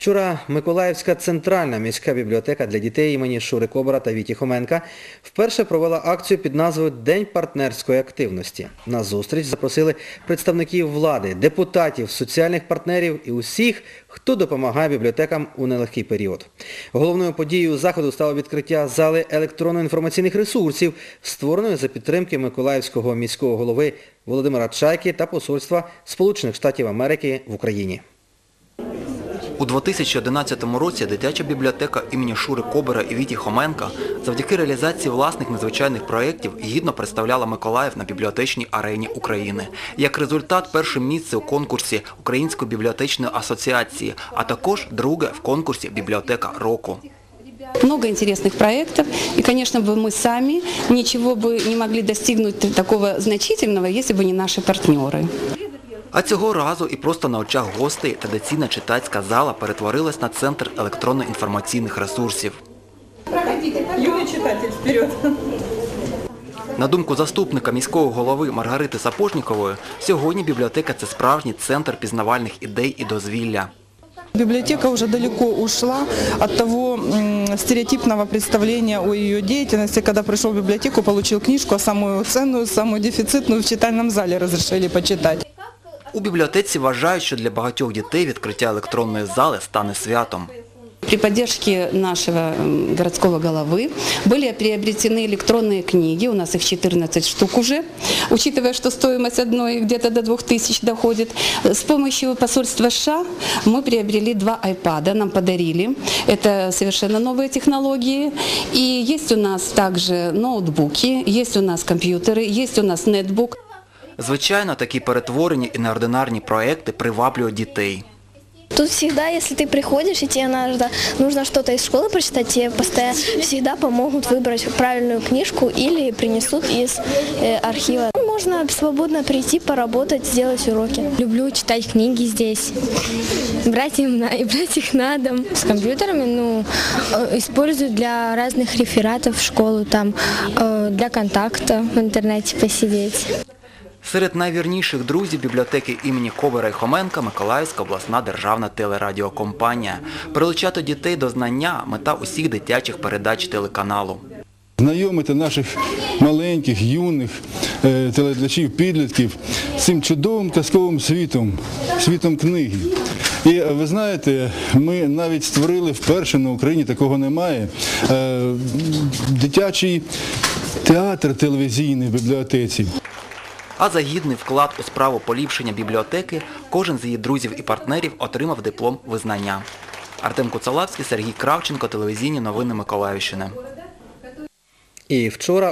Вчора Миколаївська центральна міська бібліотека для дітей імені Шури Кобора та Віті Хоменка вперше провела акцію під назвою «День партнерської активності». На зустріч запросили представників влади, депутатів, соціальних партнерів і усіх, хто допомагає бібліотекам у нелегкий період. Головною подією заходу стало відкриття зали електронно-інформаційних ресурсів, створеної за підтримки Миколаївського міського голови Володимира Чайки та Посольства Сполучених Штатів Америки в Україні. У 2011 році дитяча бібліотека імені Шури Кобора і Віті Хоменка завдяки реалізації власних незвичайних проєктів гідно представляла Миколаїв на бібліотечній арені України. Як результат, перше місце у конкурсі Української бібліотечної асоціації, а також друге в конкурсі «Бібліотека року». Много интересных проектов, и, конечно, мы сами ничего бы не могли достигнуть такого значительного, если бы не наши партнеры. А цього разу і просто на очах гостей традиційна читацька зала перетворилась на центр електронно-інформаційних ресурсів. Юний читатель, вперед! На думку заступника міського голови Маргарити Сапожнікової, сьогодні бібліотека – це справжній центр пізнавальних ідей і дозвілля. Библиотека уже далеко ушла от того стереотипного представления о ее деятельности, когда пришел в библиотеку, получил книжку, а самую ценную, самую дефицитную в читальном зале разрешили почитать. У бібліотеці вважають, що для багатьох дітей відкриття електронної зали стане святом. При поддержке нашего городского головы были приобретены электронные книги, у нас их 14 штук уже, учитывая, что стоимость одной где-то до 2000 доходит. С помощью посольства США мы приобрели 2 iPad, нам подарили. Это совершенно новые технологии. И есть у нас также ноутбуки, есть у нас компьютеры, есть у нас нетбук. Звичайно, такі перетворені і неординарні проекти приваблюють дітей. Тут всегда, если ты приходишь и тебе нужно что-то из школы прочитать, тебе всегда помогут выбрать правильную книжку или принесут из архива. Можно свободно прийти, поработать, сделать уроки. Люблю читать книги здесь, брать их на дом. С компьютерами использую для разных рефератов в школу, для контакта в интернете посидеть. Серед найвірніших друзів бібліотеки імені Кобора і Хоменка – Миколаївська обласна державна телерадіокомпанія. Прилучати дітей до знання – мета усіх дитячих передач телеканалу. Знайомити наших маленьких, юних телеглядачів, підлітків з цим чудовим казковим світом, світом книги. І ви знаєте, ми навіть створили вперше на Україні, такого немає, дитячий театр телевізійний в бібліотеці. А за гідний вклад у справу поліпшення бібліотеки кожен з її друзів і партнерів отримав диплом визнання. Артем Куцалавський, Сергій Кравченко, телевізійні новини Миколаївщини. І вчора